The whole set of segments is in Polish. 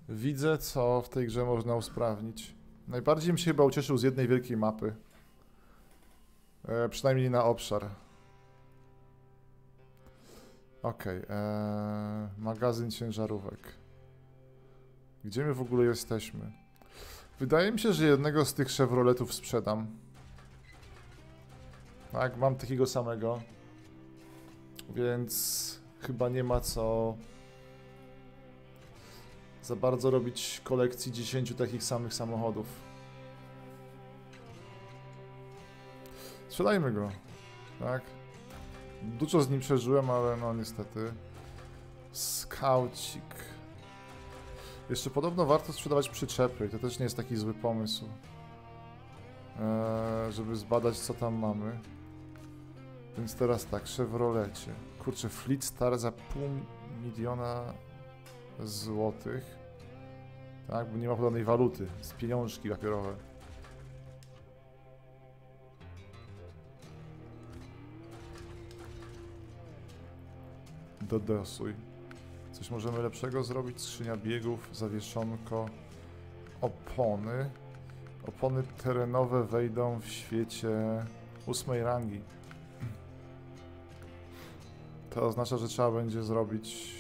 Widzę, co w tej grze można usprawnić. Najbardziej bym się chyba ucieszył z jednej wielkiej mapy. Przynajmniej na obszar. Okej, magazyn ciężarówek. Gdzie my w ogóle jesteśmy? Wydaje mi się, że jednego z tych Chevroletów sprzedam. Tak, mam takiego samego. Więc chyba nie ma co za bardzo robić kolekcji 10 takich samych samochodów. Sprzedajmy go, tak? Dużo z nim przeżyłem, ale no niestety. Skaucik. Jeszcze podobno warto sprzedawać przyczepy i to też nie jest taki zły pomysł. Żeby zbadać, co tam mamy. Więc teraz tak, Chevrolecie. Kurczę, Fleet Star za $500,000. Tak, bo nie ma podanej waluty. Z pieniążki papierowe. Dodosuj. Coś możemy lepszego zrobić? Skrzynia biegów, zawieszonko, opony. Opony terenowe wejdą w świecie 8 rangi. To oznacza, że trzeba będzie zrobić...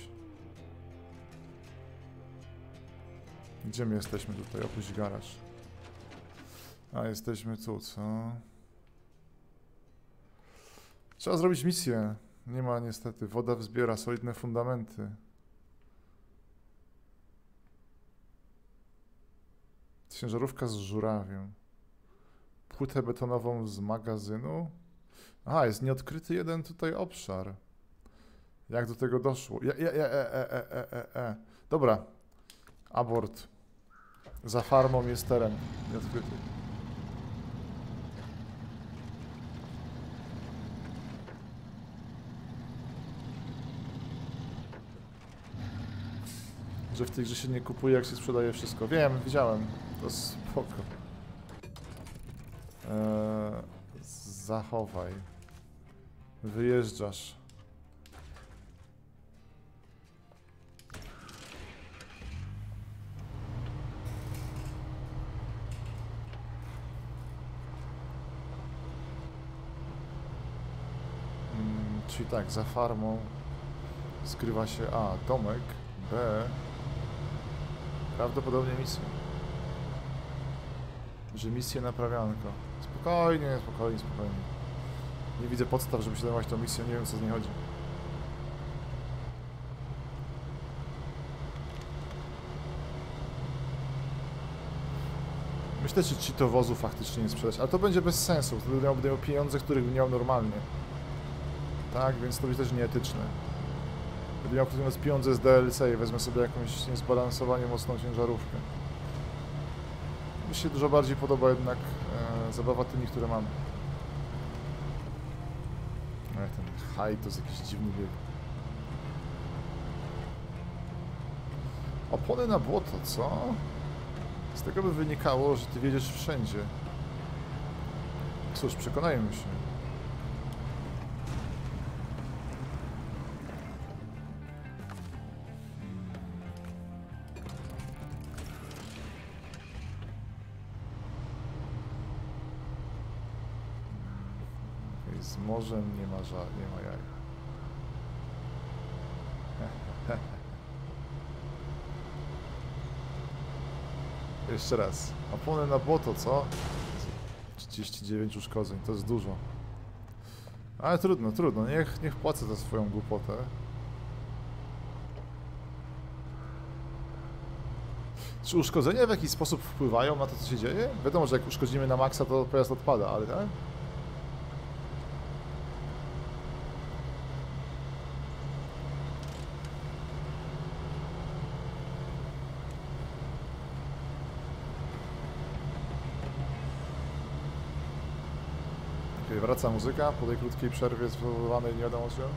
Gdzie my jesteśmy tutaj? Opuść garaż. A, jesteśmy tu, co? Trzeba zrobić misję. Nie ma niestety. Woda wzbiera solidne fundamenty. Ciężarówka z żurawiem. Płytę betonową z magazynu. Aha, jest nieodkryty jeden tutaj obszar. Jak do tego doszło? Dobra. Abort. Za farmą jest teren nieodkryty. Że w tej grze się nie kupuje, jak się sprzedaje wszystko. Wiem, widziałem. To spoko. Zachowaj. Wyjeżdżasz. Czyli tak, za farmą skrywa się A. Domek. B. Prawdopodobnie misja. Że misję naprawianko. Spokojnie, spokojnie, spokojnie. Nie widzę podstaw, żeby się zajmować tą misją, nie wiem, co z niej chodzi. Myślę, że ci to wozu faktycznie nie sprzedać, ale to będzie bez sensu. Wtedy miał pieniądze, których by miał normalnie. Tak, więc to będzie też nieetyczne. Gdyby miał ktoś pieniądze z DLC i wezmę sobie jakąś niezbalansowanie mocną ciężarówkę. Mi się dużo bardziej podoba jednak zabawa tymi, które mam. No jak ten high to jest jakiś dziwny bieg. Opony na błoto, co? Z tego by wynikało, że ty wiedziesz wszędzie. Cóż, przekonajmy się. Z morzem nie ma jaj. Jeszcze raz. Opony na błoto, co? 39 uszkodzeń, to jest dużo. Ale trudno, trudno. Niech płacę za swoją głupotę. Czy uszkodzenia w jakiś sposób wpływają na to, co się dzieje? Wiadomo, że jak uszkodzimy na maksa, to pojazd odpada, ale tak? Wraca muzyka po tej krótkiej przerwie spowodowanej nie wiadomo czym.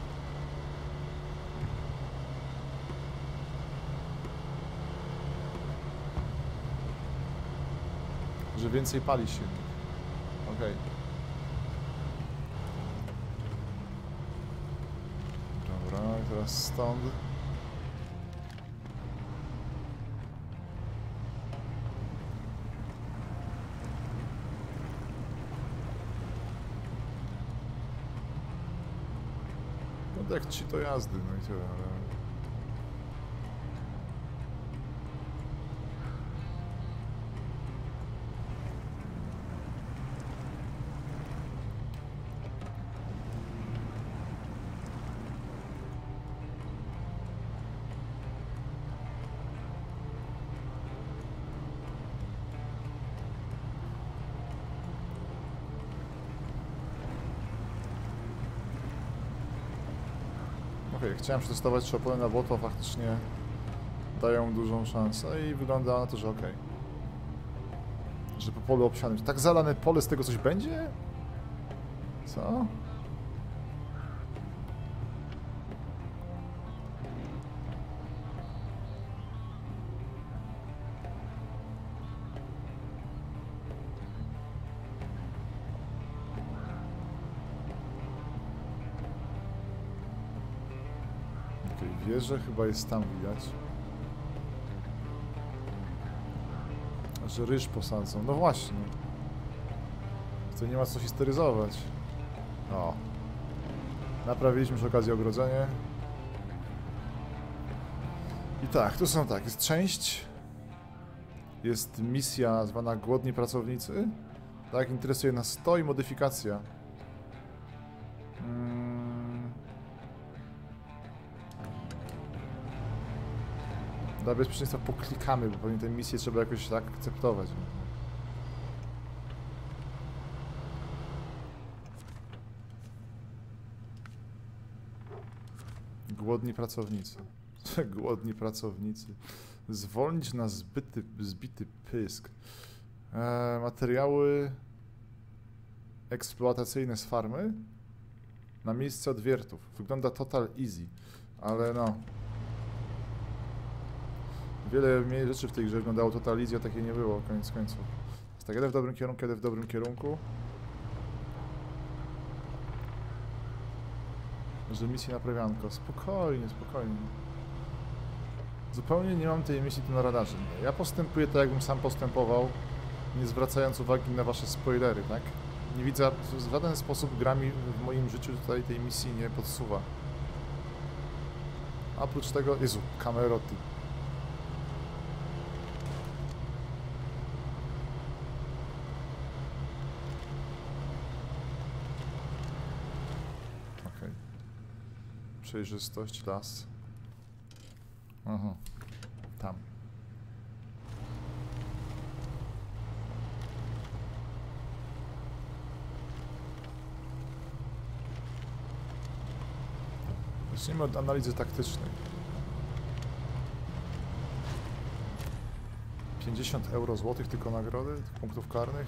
Że więcej pali silnik. Okej. Dobra, i teraz stąd. No jak ci to jazdy, no i tyle, ale... Chciałem przetestować, czy opony na błoto faktycznie dają dużą szansę i wygląda na to, że okej. Że po polu obsianym. Tak zalane pole, z tego coś będzie? Co? Wieżę chyba jest tam widać. Że ryż posadzą. No właśnie. To nie ma co histeryzować. O. Naprawiliśmy przy okazji ogrodzenie. I tak, tu są tak. Jest część. Jest misja zwana Głodni Pracownicy. Tak, interesuje nas to i modyfikacja. Dla bezpieczeństwa poklikamy, bo pewnie tę misję trzeba jakoś tak akceptować. Głodni pracownicy. Głodni pracownicy. Zwolnić na zbity pysk. Materiały eksploatacyjne z farmy na miejsce odwiertów. Wygląda total easy, ale no... Wiele mniej rzeczy w tej grze wyglądało total easy, a takie nie było, koniec końców. Jest tak, jadę w dobrym kierunku, jadę w dobrym kierunku. Że misja naprawianko. Spokojnie, spokojnie. Zupełnie nie mam tej misji tu na radarze. Ja postępuję tak, jakbym sam postępował, nie zwracając uwagi na wasze spoilery, tak? Nie widzę, w żaden sposób gra mi w moim życiu tutaj tej misji nie podsuwa. Oprócz tego... Jezu, kameroty. Przejrzystość, las. Aha, tam. Zacznijmy od analizy taktycznej. 50 euro złotych tylko nagrody, tych punktów karnych.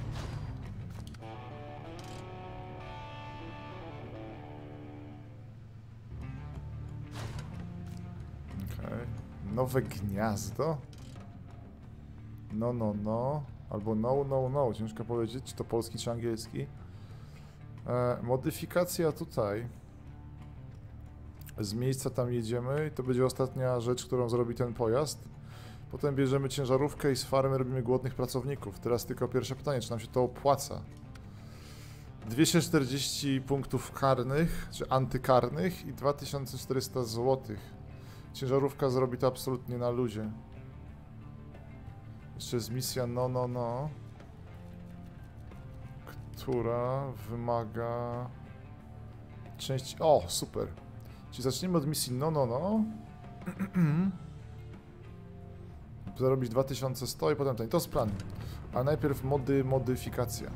Nowe gniazdo? No. Albo no. Ciężko powiedzieć, czy to polski, czy angielski. Modyfikacja tutaj. Z miejsca tam jedziemy i to będzie ostatnia rzecz, którą zrobi ten pojazd. Potem bierzemy ciężarówkę i z farmy robimy głodnych pracowników. Teraz tylko pierwsze pytanie, czy nam się to opłaca? 240 punktów karnych, czy antykarnych i 2400 złotych. Ciężarówka zrobi to absolutnie na luzie. Jeszcze jest misja no. Która wymaga... części... O, super. Czyli zaczniemy od misji no. Zarobić 2100 i potem ten. To jest plan. A najpierw modyfikacja.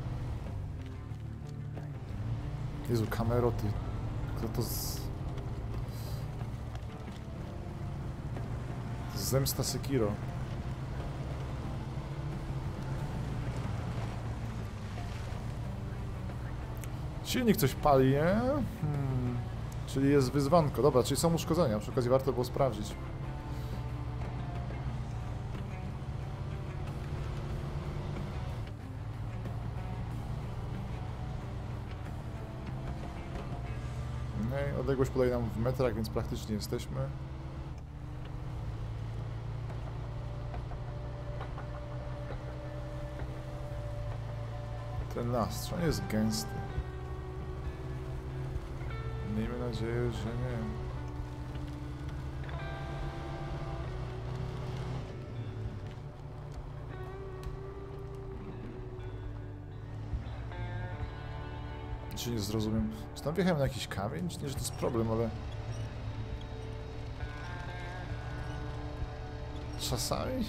Jezu, kameroty. Kto to z... Zemsta Sekiro. Silnik coś pali, nie? Czyli jest wyzwanko. Dobra, czyli są uszkodzenia. Przy okazji warto było sprawdzić. No i odległość podaje nam w metrach, więc praktycznie jesteśmy. Ten las, on jest gęsty. Miejmy nadzieję, że nie. Czy nie zrozumiem? Czy tam wjechałem na jakiś kamień? Czy nie, że to jest problem, ale... Czasami...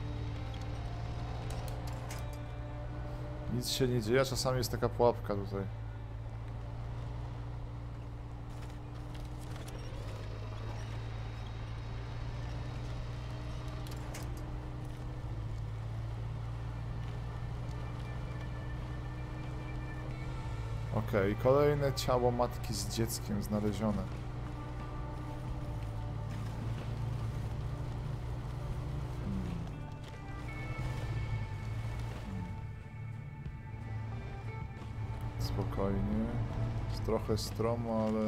Nic się nie dzieje, a czasami jest taka pułapka tutaj. Okej, kolejne ciało matki z dzieckiem znalezione. Spokojnie. Jest trochę stromo, ale...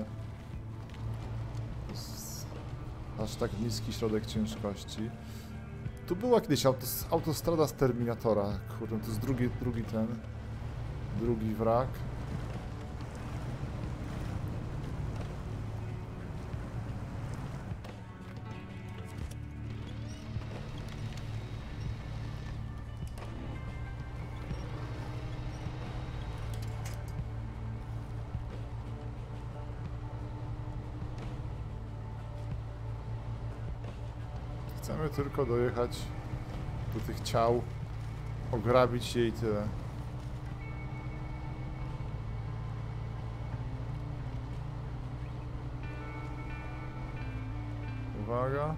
Aż tak niski środek ciężkości. Tu była kiedyś autostrada z Terminatora. Kurde, to jest drugi wrak. Chcemy tylko dojechać do tych ciał, ograbić je i tyle. Uwaga.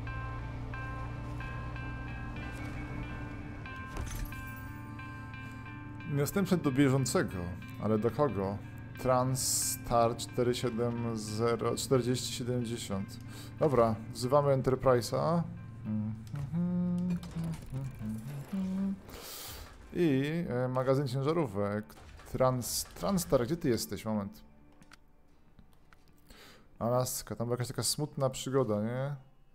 Następny do bieżącego, ale do kogo? Transstar 4070. Dobra, wzywamy Enterprise'a. I magazyn ciężarówek. Transstar, gdzie ty jesteś? Moment. Alaska, tam była jakaś taka smutna przygoda, nie?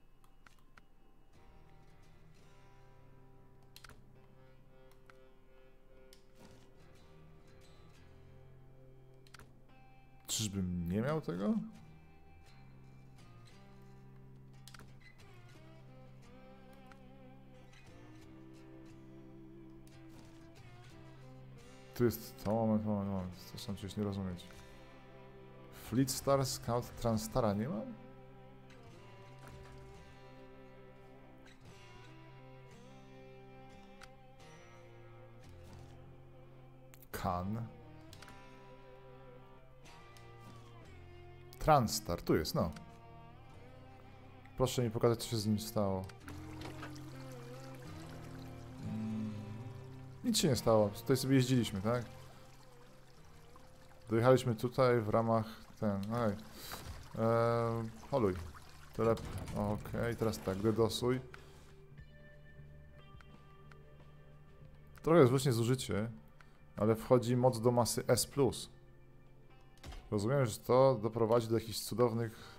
Czyżbym nie miał tego? Tu jest to, moment. Zaczynam coś nie rozumieć. Fleet Star, Scout, Transtara nie mam? Kan. Transstar, tu jest, no. Proszę mi pokazać, co się z nim stało. Nic się nie stało, tutaj sobie jeździliśmy, tak? Dojechaliśmy tutaj w ramach Hej. Holuj. Okej, teraz tak, dedosuj. Trochę jest właśnie zużycie, ale wchodzi moc do masy S+. Rozumiem, że to doprowadzi do jakichś cudownych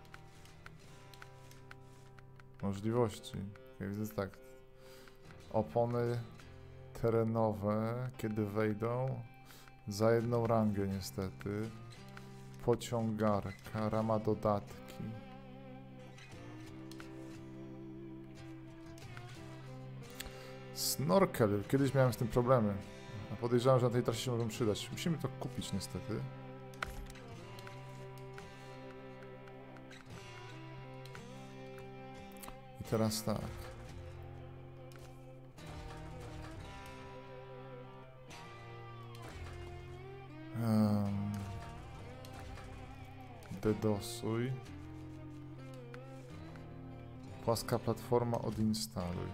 możliwości. Okay, widzę tak. Opony terenowe, kiedy wejdą, za jedną rangę niestety. Pociągarka, rama dodatki. Snorkel, kiedyś miałem z tym problemy. A podejrzewam, że na tej trasie się mogą przydać. Musimy to kupić niestety. I teraz tak. Dedosuj. Płaska platforma, odinstaluj.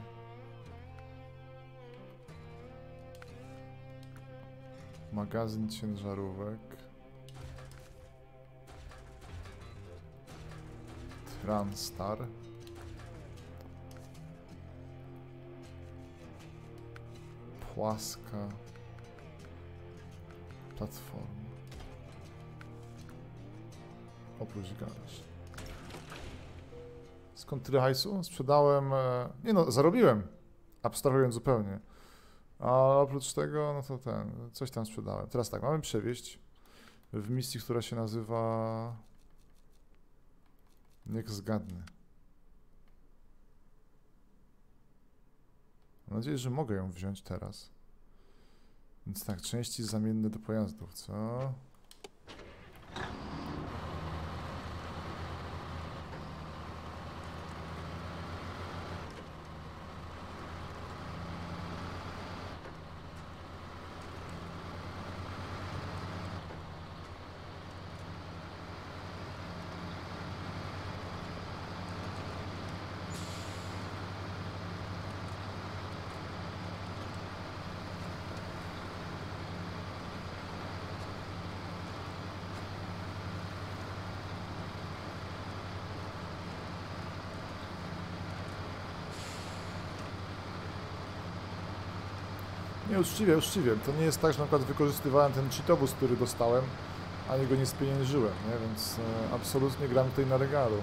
Magazyn ciężarówek. Transstar. Płaska platforma. Oprócz garaż. Skąd tyle hajsu? Sprzedałem... Nie no, zarobiłem. Abstrahując zupełnie. A oprócz tego, no to coś tam sprzedałem. Teraz tak, mamy przewieźć w misji, która się nazywa... Niech zgadnę. Mam nadzieję, że mogę ją wziąć teraz. Więc tak, części zamienne do pojazdów, co? Nie, uczciwie, uczciwie. To nie jest tak, że na przykład wykorzystywałem ten cheatobus, który dostałem, ani go nie spieniężyłem, nie? Więc absolutnie gram tutaj na regalu.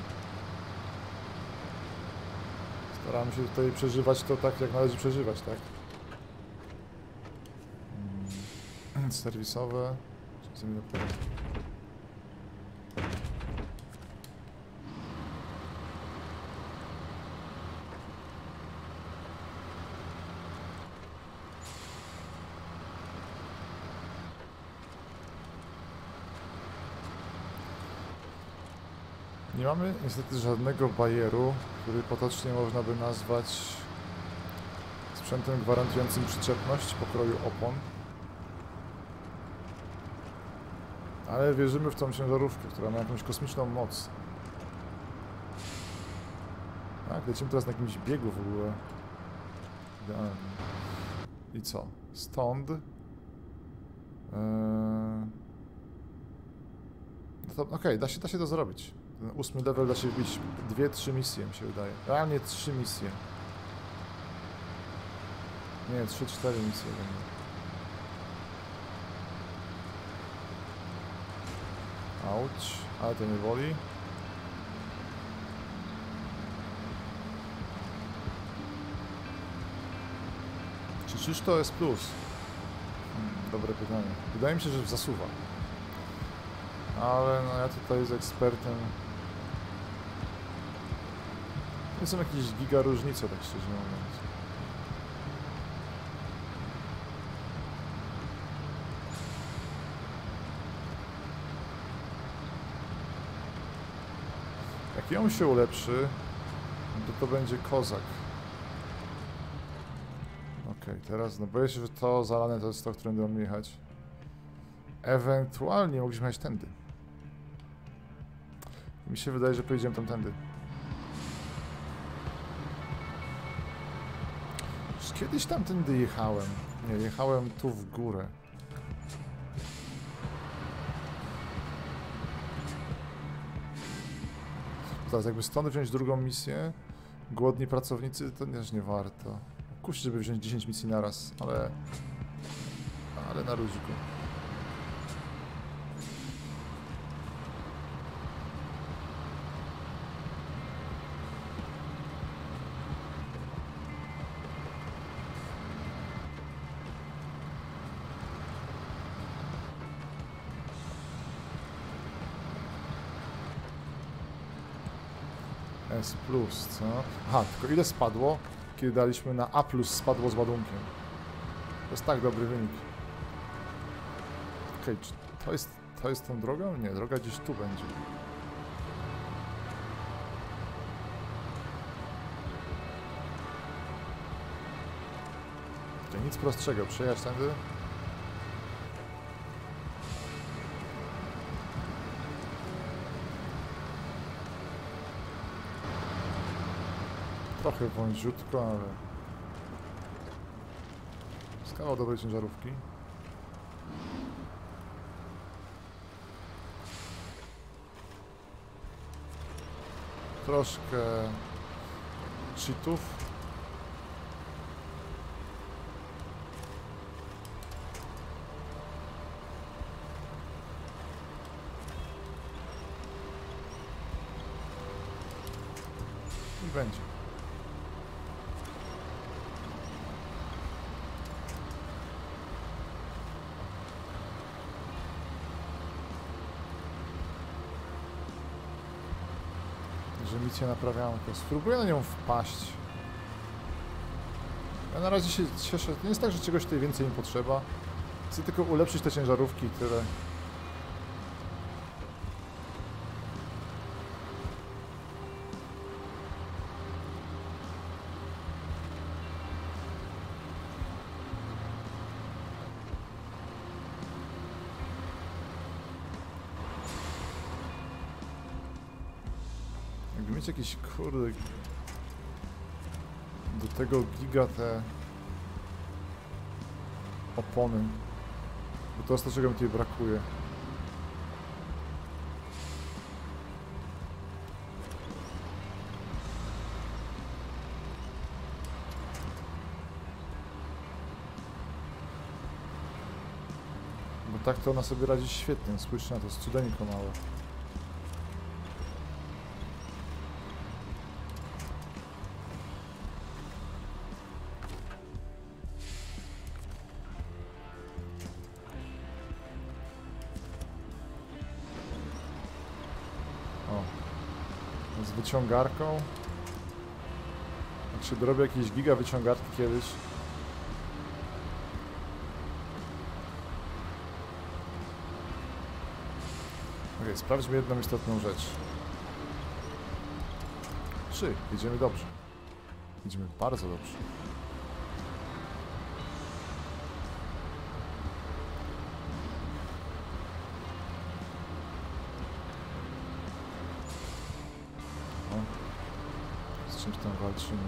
Staram się tutaj przeżywać to tak, jak należy przeżywać, tak? Serwisowe. Nie mamy niestety żadnego bajeru, który potocznie można by nazwać sprzętem gwarantującym przyczepność pokroju opon. Ale wierzymy w tą ciężarówkę, która ma jakąś kosmiczną moc. Tak, lecimy teraz na jakimś biegu w ogóle. Idealnie. I co? Stąd... No to okej, da się to zrobić. Ten 8 level da się wbić 2-3 misje, mi się wydaje. Realnie 3 misje. Nie, 3-4 misje będą. Auć, ale to nie woli. Czyż to jest plus? Dobre pytanie. Wydaje mi się, że zasuwa. Ale no ja tutaj z ekspertem... Nie są jakieś giga różnice, tak szczerze mówiąc. Jak ją się ulepszy, to będzie kozak. Okej, teraz no boję się, że to zalane to jest to, którym będą jechać. Ewentualnie mogliśmy jechać tędy. Mi się wydaje, że pojedziemy tamtędy. Już kiedyś tamtędy jechałem. Nie, jechałem tu w górę. Teraz jakby stąd wziąć drugą misję, głodni pracownicy, to też nie warto. Kusi, żeby wziąć 10 misji naraz, ale na luziku. S+, co? Aha, tylko ile spadło, kiedy daliśmy na A+, spadło z ładunkiem. To jest tak dobry wynik. Okej, czy to jest tą drogą? Nie, droga gdzieś tu będzie. Okay, nic prostszego, przejechać tędy. Trochę wąziutko, ale... z kawał dobrej ciężarówki. Troszkę... cheatów. I będzie. Że misję naprawiankę. Spróbuję na nią wpaść. Ja na razie się cieszę. To nie jest tak, że czegoś tutaj więcej im potrzeba. Chcę tylko ulepszyć te ciężarówki i tyle. Jakby mieć jakiś kurde do tego giga te opony, bo to jest to, czego mi tutaj brakuje. Bo tak to ona sobie radzi świetnie, spójrzcie na to, jest cudeńko małe. Z wyciągarką. Jak się dorobię jakieś giga wyciągarki kiedyś. Ok, sprawdźmy jedną istotną rzecz. Czy jedziemy dobrze? Jedziemy bardzo dobrze. Z czymś tam walczymy.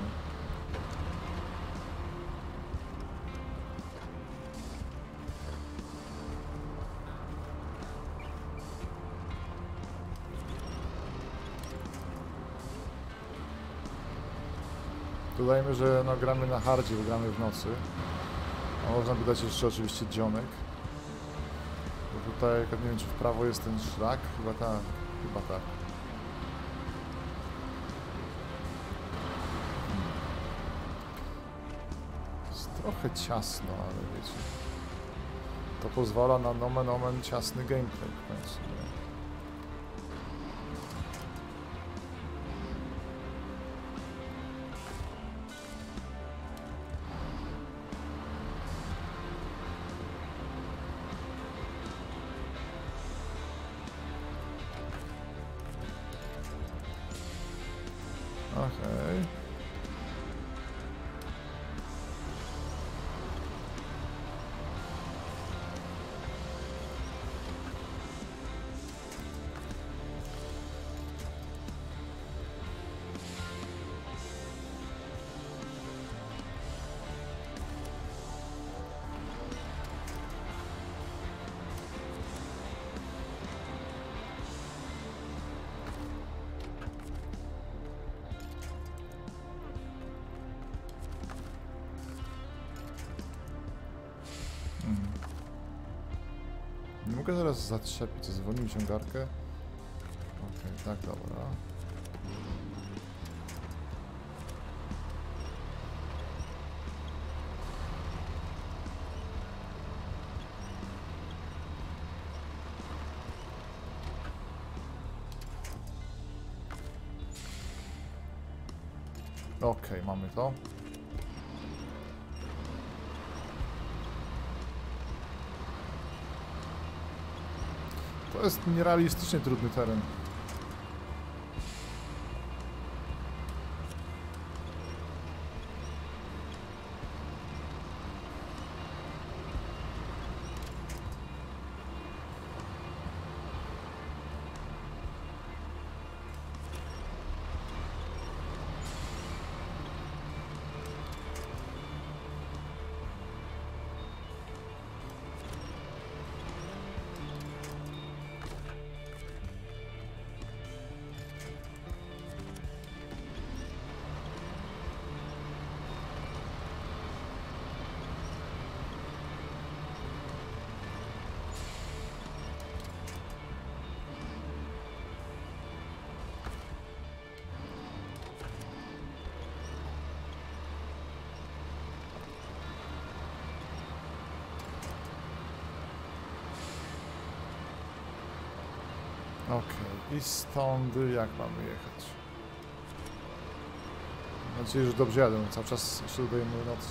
Dodajmy, że no, gramy na hardzie, bo gramy w nocy. A można by dać jeszcze oczywiście dzionek. Bo tutaj, nie wiem czy w prawo jest ten szlak, chyba tak, chyba tak. Trochę ciasno, ale wiecie, to pozwala na nomen omen ciasny gameplay w końcu. Okej. Nie mogę zaraz zaczepić, zwolnił wyciągarkę. Okej, tak, dobra. Okej, mamy to. To jest nierealistycznie trudny teren. Okej, i stąd jak mamy jechać? Mam nadzieję, że dobrze jadę. Cały czas jeszcze dodaję mój noc.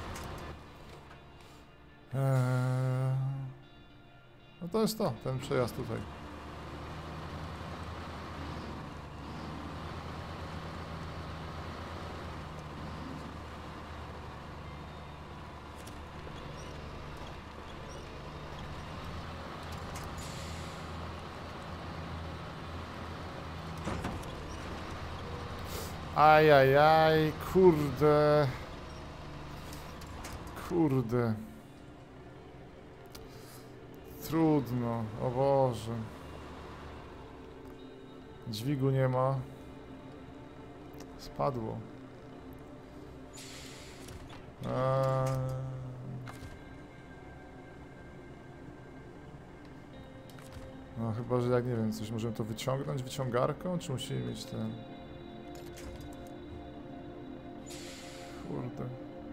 No to jest to, ten przejazd tutaj. Ajajaj, kurde. Kurde. Trudno, o Boże. Dźwigu nie ma. Spadło. No chyba, że jak nie wiem, coś możemy to wyciągnąć wyciągarką, czy musimy mieć ten... Kurde.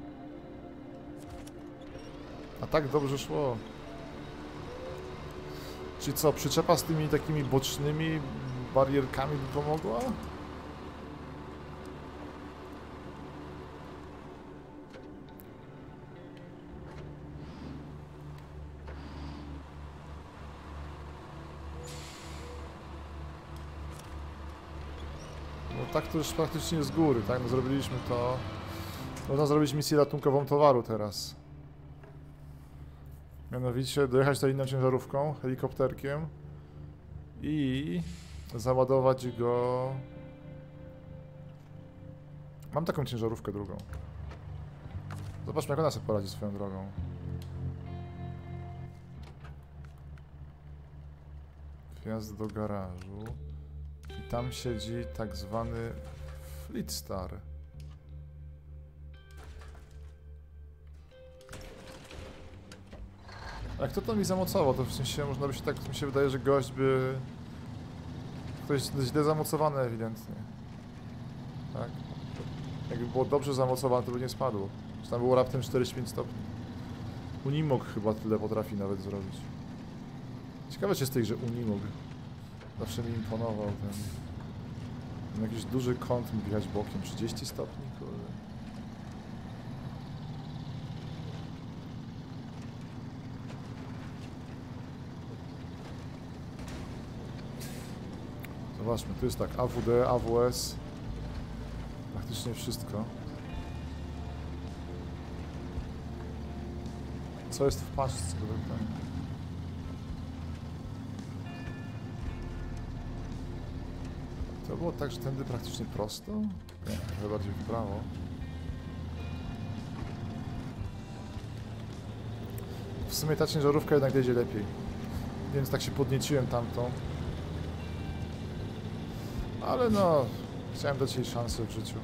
A tak dobrze szło. Czyli co, przyczepa z tymi takimi bocznymi barierkami by pomogła? No tak to już praktycznie z góry, tak? No zrobiliśmy to. Można zrobić misję ratunkową towaru teraz. Mianowicie dojechać tutaj inną ciężarówką, helikopterkiem i załadować go... Mam taką ciężarówkę drugą. Zobaczmy, jak ona sobie poradzi swoją drogą. Wjazd do garażu. I tam siedzi tak zwany Fleetstar. A kto to mi zamocował? To w sensie można by się tak, mi się wydaje, że gość by... Ktoś źle zamocowany ewidentnie. Tak? Jakby było dobrze zamocowane, to by nie spadło. Czy tam było raptem 45 stopni. Unimog chyba tyle potrafi nawet zrobić. Ciekawe, czy jest tej, że Unimog. Zawsze mi imponował ten... Jakiś duży kąt mi wjechać bokiem. 30 stopni? Kurde. Zobaczmy, tu jest tak, AWD, AWS, praktycznie wszystko. Co jest w paczce? To było tak, że tędy praktycznie prosto? Nie, trochę bardziej w prawo. W sumie ta ciężarówka jednak jedzie lepiej, więc tak się podnieciłem tamtą. Ale no, chciałem dać jej szansę w życiu.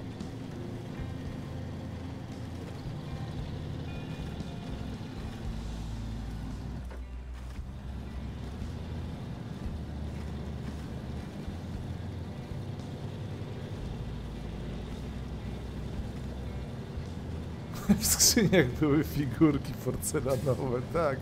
W skrzyniach były figurki porcelanowe, tak.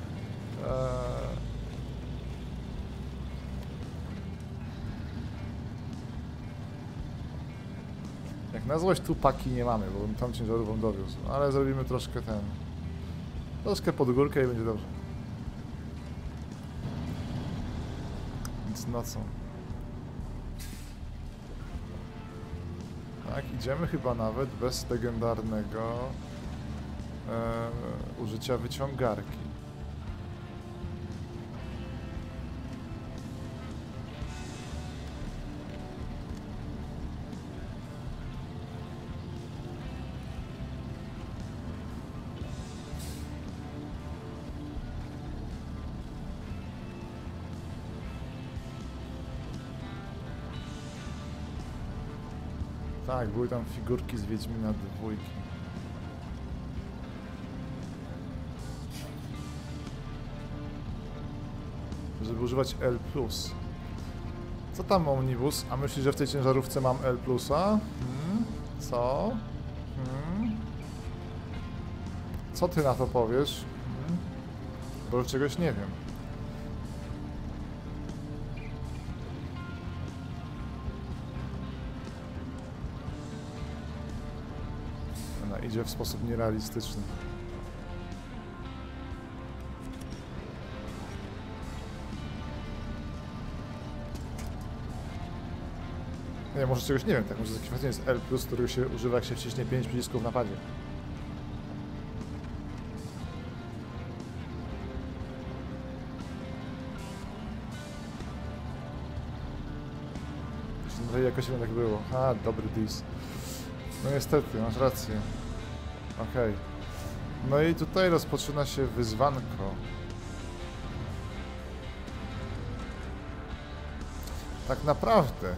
Jak na złość tu paki nie mamy, bo bym tam ciężarówką dowiózł. Ale zrobimy troszkę ten... Troszkę pod górkę i będzie dobrze. Więc nocą. Tak, idziemy chyba nawet bez legendarnego użycia wyciągarki. Tak, były tam figurki z Wiedźmina 2. Żeby używać L+. Co tam Omnibus? A myślisz, że w tej ciężarówce mam L+? Co? Co ty na to powiesz? Bo już czegoś nie wiem. Ona idzie w sposób nierealistyczny. Nie, może czegoś nie wiem, tak, może taki jest L+, którego się używa, jak się wciśnie 5 przycisków w napadzie. No i jakoś tak było. A, dobry dis. No niestety, masz rację. Okej. No i tutaj rozpoczyna się wyzwanko. Tak naprawdę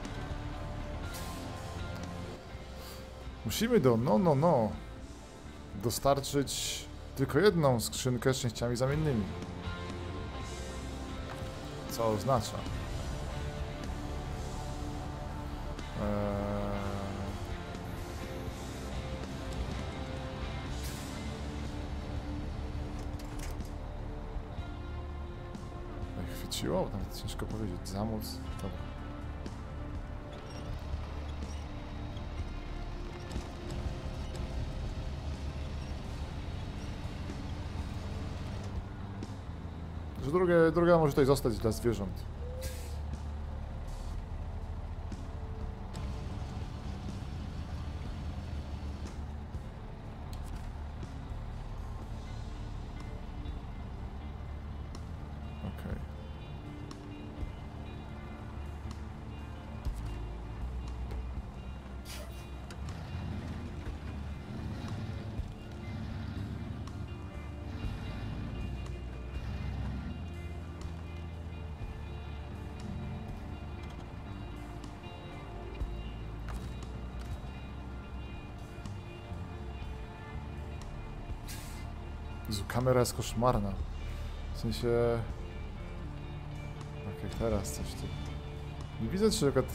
musimy do dostarczyć tylko jedną skrzynkę z częściami zamiennymi. Co oznacza? Chwyciło? Nawet ciężko powiedzieć. Zamóc? Dobra. Druga może tutaj zostać dla zwierząt. Okej. Jezu, kamera jest koszmarna. W sensie... Okej, teraz coś tu... Nie widzę, czy na przykład...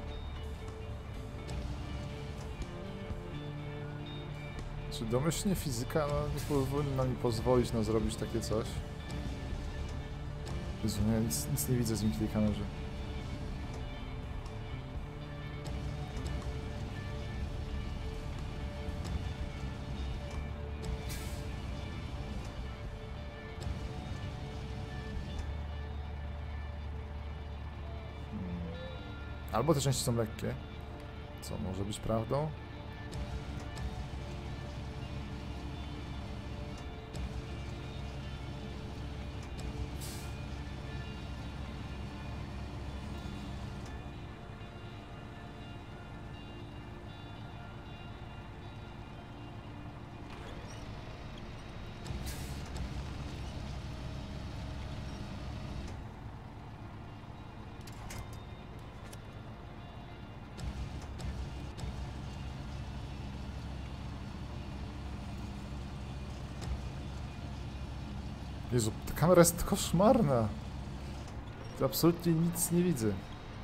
Czy domyślnie fizyka nie powinna mi pozwolić na zrobić takie coś? Jezu, ja nic nie widzę z tej kamerze. Albo te części są lekkie, co może być prawdą. Jezu, ta kamera jest koszmarna. Tu absolutnie nic nie widzę.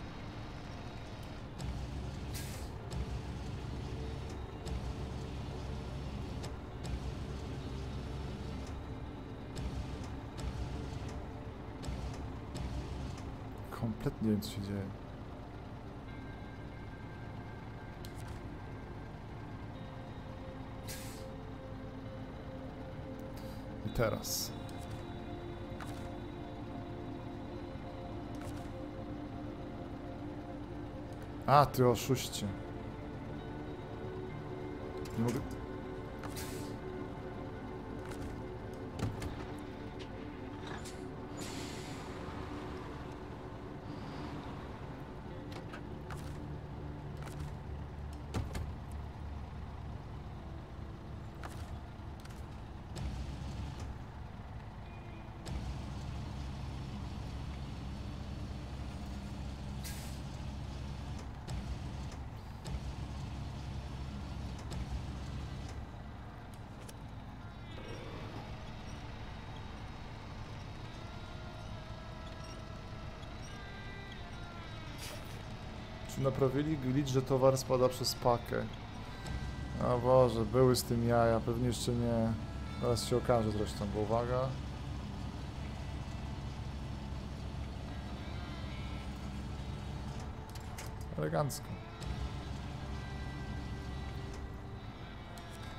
Kompletnie nie wiem, co się dzieje. I teraz. A, ty oszuście. Nie mogę... Czy naprawili glitch, że towar spada przez pakę? O Boże, były z tym jaja, pewnie jeszcze nie. Zaraz się okaże zresztą, bo uwaga. Elegancko.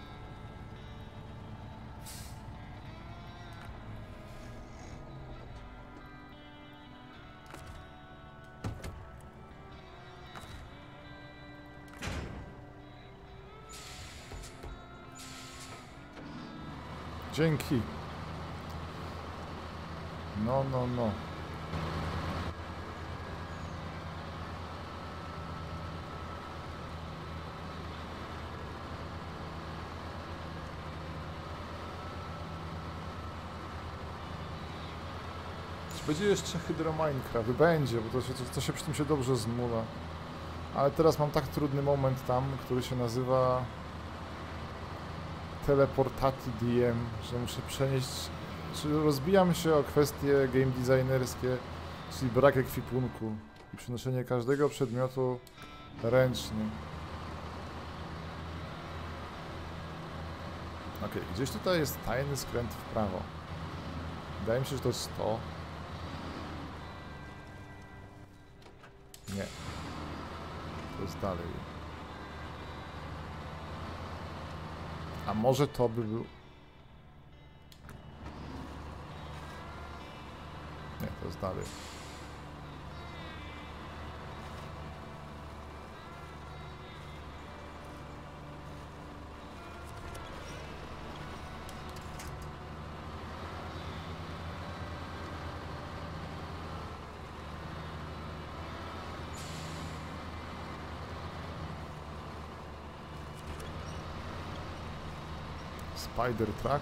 Dzięki. No. Będzie jeszcze Hydro Minecraft, będzie, bo to się przy tym się dobrze zmula. Ale teraz mam tak trudny moment tam, który się nazywa Teleportati DM, że muszę przenieść, czy rozbijam się o kwestie game designerskie, czyli brak ekwipunku i przenoszenie każdego przedmiotu ręcznie. Ok, gdzieś tutaj jest tajny skręt w prawo. Wydaje mi się, że to jest to. Nie. To jest dalej. A może to by był... Nie, to jest dalej. Spider Truck.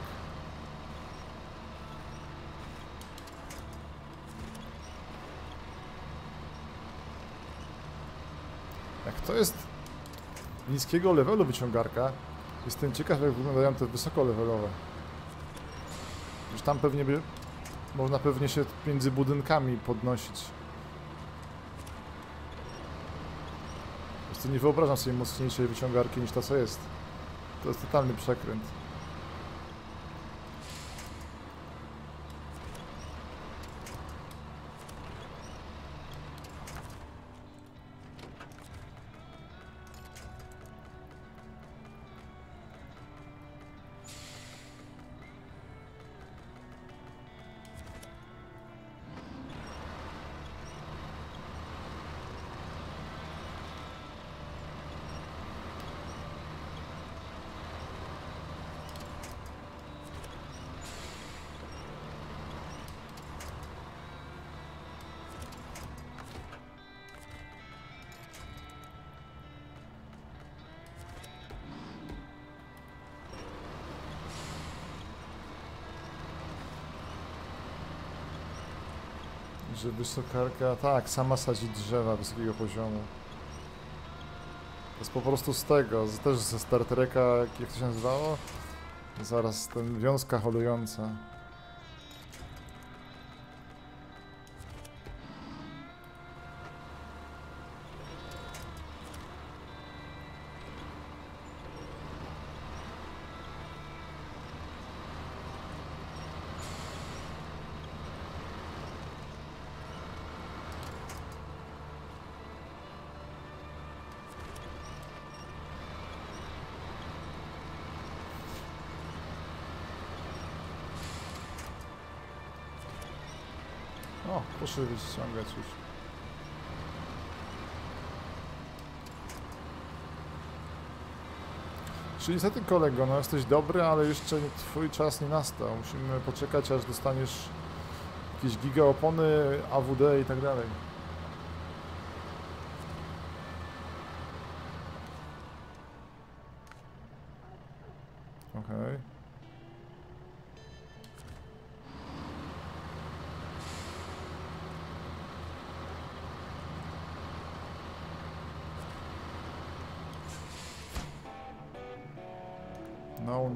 Jak to jest niskiego levelu wyciągarka, jestem ciekaw, jak wyglądają te wysokolevelowe. Już tam pewnie by można się między budynkami podnosić. Po prostu nie wyobrażam sobie mocniejszej wyciągarki niż ta, co jest. To jest totalny przekręt. Że wysokarka, tak, sama sadzi drzewa wysokiego poziomu. To jest po prostu z tego, też ze Star Treka, jak to się nazywało? Zaraz, ten wiązka holująca. O, proszę wyciągać już. Czyli niestety kolego, no jesteś dobry, ale jeszcze twój czas nie nastał. Musimy poczekać, aż dostaniesz jakieś giga opony, AWD i tak dalej. Okej. No.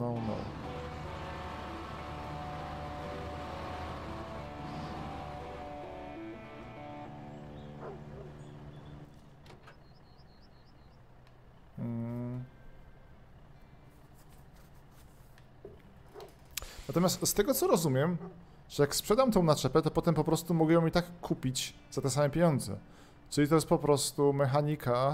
Natomiast z tego co rozumiem, że jak sprzedam tą naczepę, to potem po prostu mogę ją i tak kupić za te same pieniądze. Czyli to jest po prostu mechanika.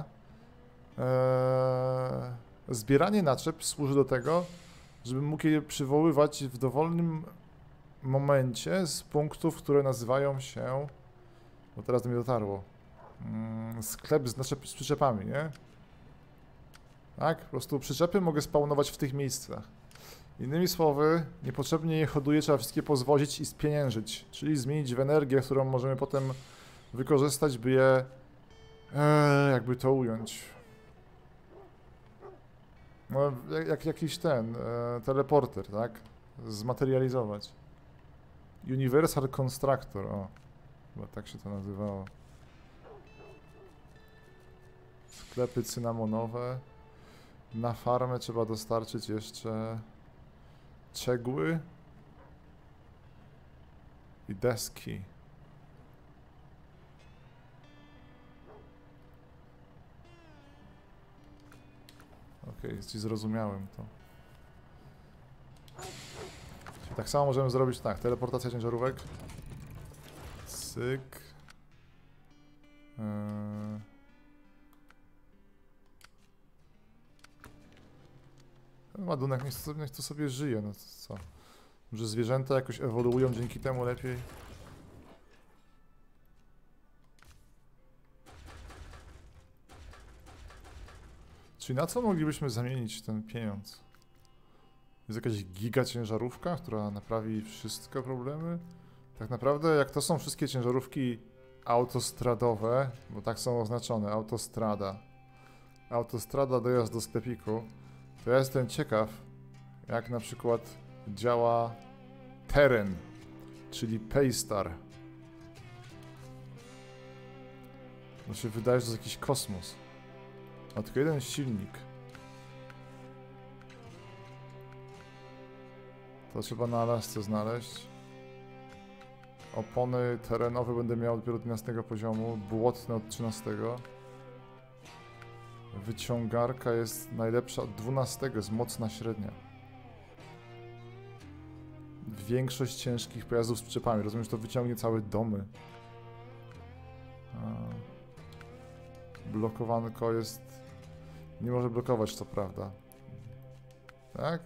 Zbieranie naczep służy do tego, żeby mógł je przywoływać w dowolnym momencie z punktów, które nazywają się, bo teraz do mnie dotarło, sklep z przyczepami, nie? Tak? Po prostu przyczepy mogę spawnować w tych miejscach. Innymi słowy, niepotrzebnie je hoduje, trzeba wszystkie pozwozić i spieniężyć, czyli zmienić w energię, którą możemy potem wykorzystać, by je, jakby to ująć. No, jak jakiś teleporter, tak? Zmaterializować. Universal Constructor, o. Chyba tak się to nazywało. Sklepy cynamonowe. Na farmę trzeba dostarczyć jeszcze cegły i deski. Okej, ci zrozumiałem to. Tak samo możemy zrobić tak, teleportacja ciężarówek. Cyk. Ładunek, niech to sobie żyje, no to co? Może zwierzęta jakoś ewoluują dzięki temu lepiej? Czyli na co moglibyśmy zamienić ten pieniądz? Jest jakaś giga ciężarówka, która naprawi wszystkie problemy? Tak naprawdę, jak to są wszystkie ciężarówki autostradowe, bo tak są oznaczone, autostrada. Autostrada dojazd do sklepiku. To ja jestem ciekaw, jak na przykład działa teren, czyli Paystar. To się wydaje, że to jest jakiś kosmos. Ma tylko jeden silnik. To trzeba na Alasce znaleźć. Opony terenowe będę miał dopiero od 12 poziomu, błotne od 13. Wyciągarka jest najlepsza od 12, jest mocna średnia. Większość ciężkich pojazdów z przyczepami, rozumiem, że to wyciągnie całe domy. Blokowanko jest... nie może blokować, co prawda. Tak?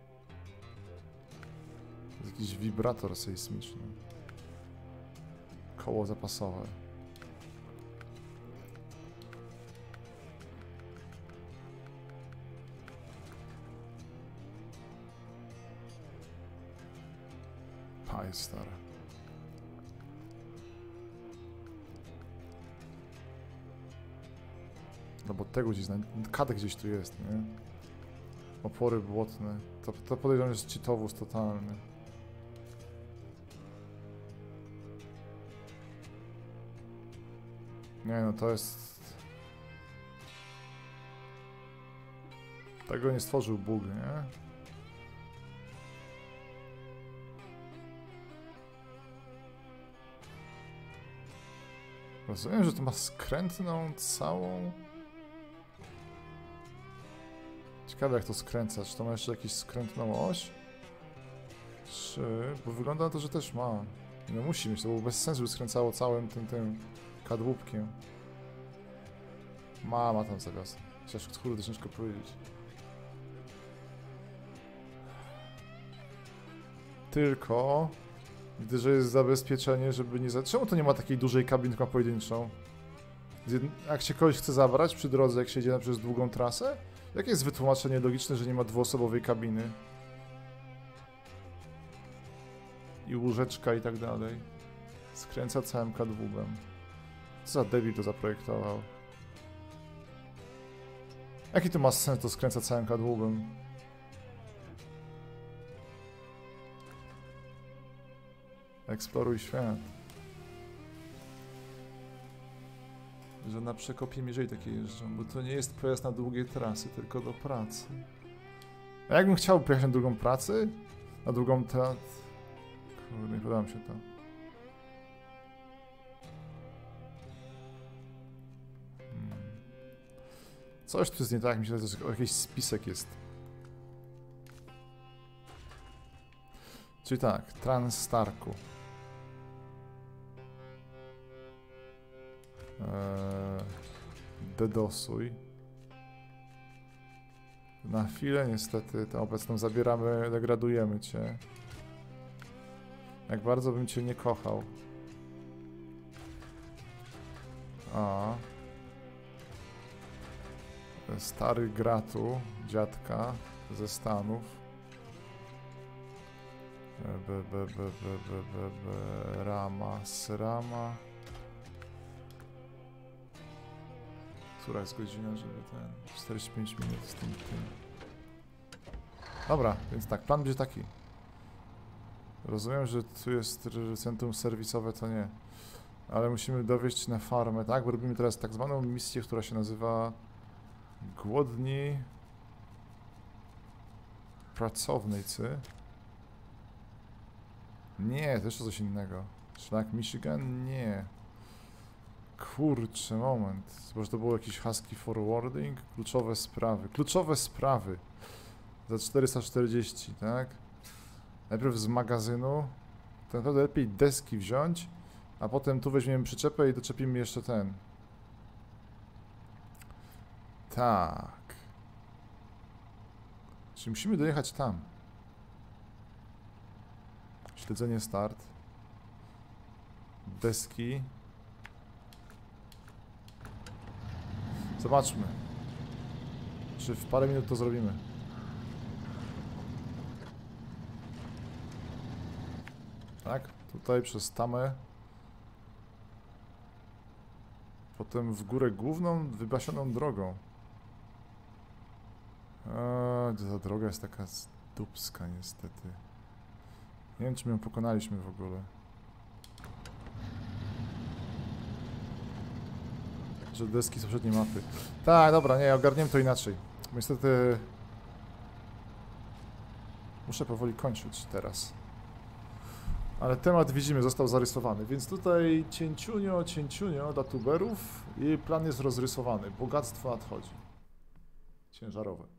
Jest jakiś wibrator sejsmiczny. Koło zapasowe. Paystar. No bo tego gdzieś, kadek gdzieś tu jest, nie? Opory błotne. To podejrzewam, że jest cheatowóz totalny. Nie no, to jest... Tego nie stworzył Bóg, nie? Rozumiem, że to ma skrętną całą... Ciekawe jak to skręca, czy to ma jeszcze jakąś skrętną oś? Czy... bo wygląda na to, że też ma. No musi mieć, to było bez sensu, by skręcało całym tym kadłubkiem. Ma tam zawiasy. Chociaż kurde, ciężko powiedzieć. Tylko... widzę, że jest zabezpieczenie, żeby nie... Czemu to nie ma takiej dużej kabiny, tylko pojedynczą? Jak się kogoś chce zabrać przy drodze, jak się jedzie przez długą trasę? Jakie jest wytłumaczenie logiczne, że nie ma dwuosobowej kabiny? I łóżeczka i tak dalej. Skręca całym kadłubem. Co za debil to zaprojektował? Jaki to ma sens, to skręca całym kadłubem? Eksploruj świat. Że na przekopie mierzej takie jeżdżą, bo to nie jest pojazd na długie trasy, tylko do pracy. A jakbym chciał pojechać na drugą pracę? Na drugą trasę? Kurde, nie podoba mi się to. Coś tu jest nie tak, myślę, że jakiś spisek jest. Czyli tak, Transstarku. Dedosuj. Na chwilę niestety tę obecną zabieramy, degradujemy cię. Jak bardzo bym cię nie kochał. A. Stary Gratu, dziadka ze Stanów. Rama, Srama. Która jest godzina, żeby ten... 45 minut z tym. Dobra, więc tak, plan będzie taki. Rozumiem, że tu jest centrum serwisowe, to nie. Ale musimy dowieźć na farmę, tak? Bo robimy teraz tak zwaną misję, która się nazywa Głodni Pracownicy. Nie, to jeszcze coś innego. Szlak Michigan? Nie. Kurczę, moment. Może to było jakiś husky forwarding? Kluczowe sprawy. Kluczowe sprawy. Za 440, tak? Najpierw z magazynu. To naprawdę lepiej deski wziąć, a potem tu weźmiemy przyczepę i doczepimy jeszcze ten. Tak. Czyli musimy dojechać tam. Śledzenie start. Deski. Zobaczmy, czy w parę minut to zrobimy. Tak, tutaj przez tamę. Potem w górę główną, wybasioną drogą. Ta droga jest taka dupska niestety. Nie wiem, czy my ją pokonaliśmy w ogóle. Że deski z poprzedniej mapy. Tak, dobra, nie, ogarniemy to inaczej. Niestety... Muszę powoli kończyć teraz. Ale temat, widzimy, został zarysowany, więc tutaj cięciunio dla tuberów i plan jest rozrysowany. Bogactwo nadchodzi. Ciężarowe.